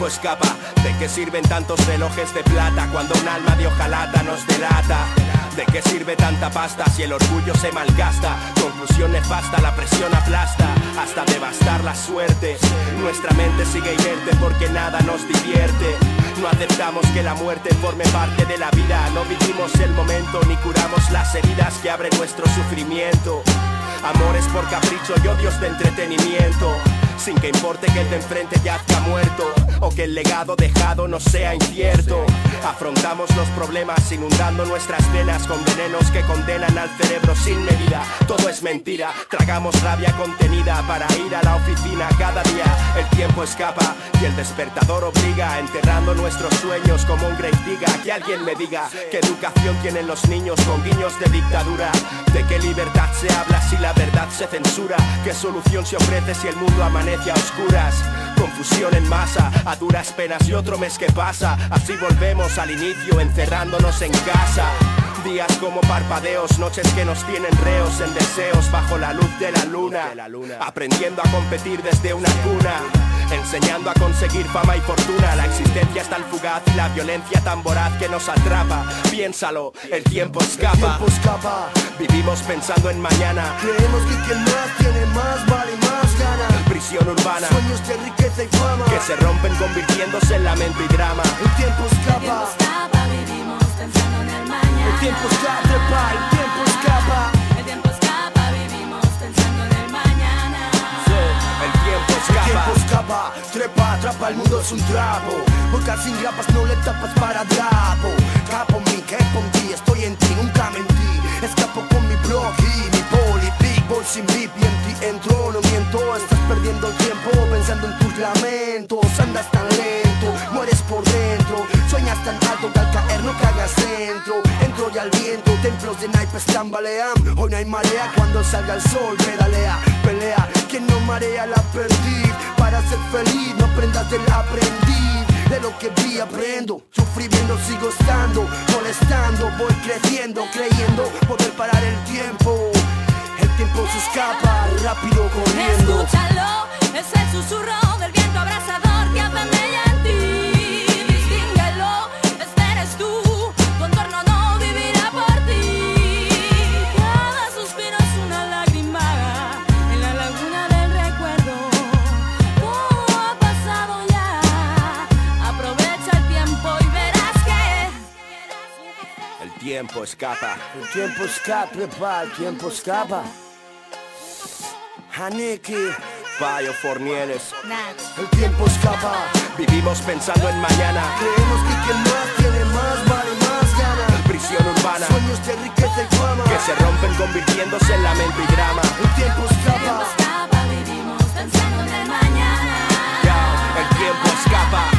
tiempo escapa. ¿De qué sirven tantos relojes de plata cuando un alma de hojalata nos delata? ¿De qué sirve tanta pasta si el orgullo se malgasta? Conclusión nefasta, la presión aplasta hasta devastar la suerte. Nuestra mente sigue inerte porque nada nos divierte. No aceptamos que la muerte forme parte de la vida. No vivimos el momento ni curamos las heridas que abren nuestro sufrimiento. Amores por capricho y odios de entretenimiento, sin que importe que el de enfrente yazca muerto o que el legado dejado no sea incierto. Afrontamos los problemas inundando nuestras venas con venenos que condenan al cerebro sin medida. Todo es mentira, tragamos rabia contenida para ir a la oficina cada día. El tiempo escapa y el despertador obliga, enterrando nuestros sueños como un grave digger. Que alguien me diga qué educación tienen los niños con guiños de dictadura. De qué libertad se habla si la verdad se censura. Qué solución se ofrece si el mundo amanece a oscuras. Confusión en masa, a duras penas y otro mes que pasa. Así volvemos al inicio, encerrándonos en casa. Días como parpadeos, noches que nos tienen reos en deseos bajo la luz de la luna. Aprendiendo a competir desde una cuna, enseñando a conseguir fama y fortuna. La existencia es tan fugaz y la violencia tan voraz que nos atrapa. Piénsalo, el tiempo escapa. El tiempo escapa. Vivimos pensando en mañana. Creemos que quien más tiene más vale y más gana. Prisión urbana, sueños de riqueza y fama que se rompen convirtiéndose en lamento y drama. El tiempo escapa. El tiempo escapa, vivimos pensando en el mañana. El tiempo escapa, trepa, el tiempo escapa. El tiempo escapa, vivimos pensando en el mañana. El tiempo escapa. El tiempo escapa, trepa, atrapa, el mundo es un trapo. Porque sin grapas no le tapas para drapo. Capo en mí, capo en ti, estoy en ti, nunca mentí. Escapo con mi blog y mi poli, big boy sin beat y en ti entro, no miento. Estás perdiendo el tiempo pensando en tus lamentos. Andas tan lento, mueres por dentro. Sueñas tan alto que al caer no cagas dentro. Entro y al viento, templos de naipes tambalean. Hoy no hay marea, cuando salga el sol pedalea, pelea. Quien no marea la perdí. Para ser feliz no aprendas del aprendiz. De lo que vi aprendo, sufriendo sigo estando, molestando, voy creciendo, creyendo poder parar el tiempo. El tiempo se escapa, rápido corriendo. Escúchalo, es el susurro del viento abrasador que apamella en ti. Distínguelo, este eres tú, tu entorno no vivirá por ti. Cada suspiro es una lágrima en la laguna del recuerdo. Todo ha pasado ya, aprovecha el tiempo y verás que el tiempo escapa. El tiempo escapa, el tiempo escapa. Haneke, Payo Fornieles. Nach. el tiempo escapa. Vivimos pensando en mañana. Creemos que quien más tiene más vale y más gana. Prisión urbana, Sueños de riqueza y fama que se rompen convirtiéndose en lamento y drama. El tiempo El tiempo escapa. escapa, vivimos pensando en el mañana. Ya, el tiempo escapa.